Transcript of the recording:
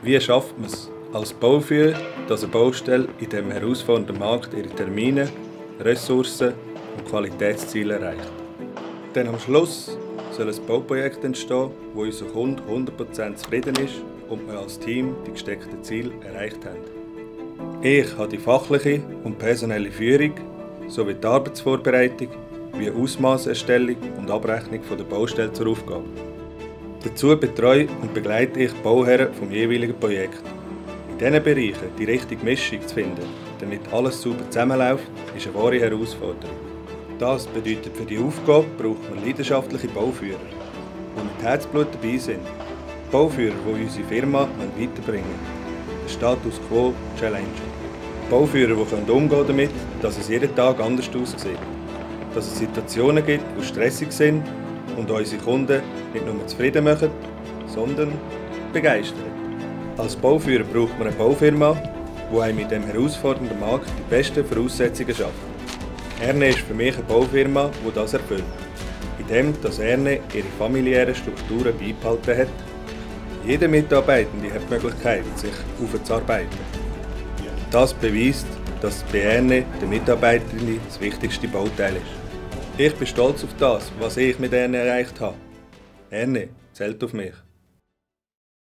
Wie schafft man es als Bauführer, dass eine Baustelle in diesem herausfordernden Markt ihre Termine, Ressourcen und Qualitätsziele erreicht? Denn am Schluss soll ein Bauprojekt entstehen, wo unser Kunde 100% zufrieden ist und wir als Team die gesteckten Ziele erreicht haben. Ich habe die fachliche und personelle Führung sowie die Arbeitsvorbereitung wie Ausmaßerstellung und Abrechnung der Baustelle zur Aufgabe. Dazu betreue und begleite ich die Bauherren vom jeweiligen Projekt. In diesen Bereichen die richtige Mischung zu finden, damit alles sauber zusammenläuft, ist eine wahre Herausforderung. Das bedeutet, für die Aufgabe braucht man leidenschaftliche Bauführer, die mit Herzblut dabei sind. Bauführer, die unsere Firma weiterbringen wollen. Der Status Quo Challenge. Bauführer, die umgehen können damit, dass es jeden Tag anders aussieht. Dass es Situationen gibt, die stressig sind und unsere Kunden nicht nur zufrieden machen, sondern begeistern. Als Bauführer braucht man eine Baufirma, die einem in diesem herausfordernden Markt die besten Voraussetzungen schafft. Erne ist für mich eine Baufirma, die das erfüllt. Indem dass Erne ihre familiären Strukturen beibehalten hat. Jeder Mitarbeitende hat die Möglichkeit, sich aufzuarbeiten. Das beweist, dass bei Erne der Mitarbeitende das wichtigste Bauteil ist. Ich bin stolz auf das, was ich mit Erne erreicht habe. Erne zählt auf mich.